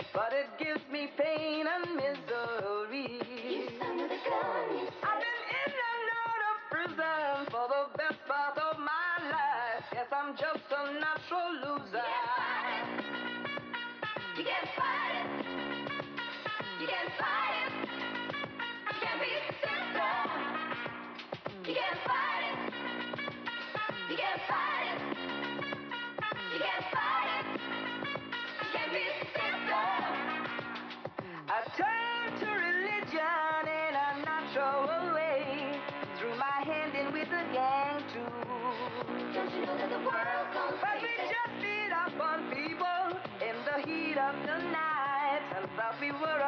but it gives me pain and misery. I've been in and out of prison for the best part of my life. Yes, I'm just a natural loser. You can't fight it. You can't fight it. You can't beat the system. You can't fight it. You can't fight it. You can't fight it. You can't beat the system. I turn to religion in a natural way. Threw my hand in with the gang too. Don't you know that the world's gonna face it? But we just beat up on people in the heat of the night and thought we were